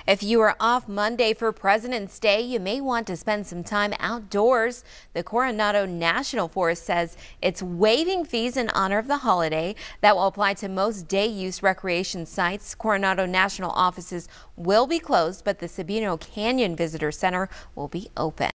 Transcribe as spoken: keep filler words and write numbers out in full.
If you are off Monday for President's Day, you may want to spend some time outdoors. The Coronado National Forest says it's waiving fees in honor of the holiday. That will apply to most day-use recreation sites. Coronado National offices will be closed, but the Sabino Canyon Visitor Center will be open.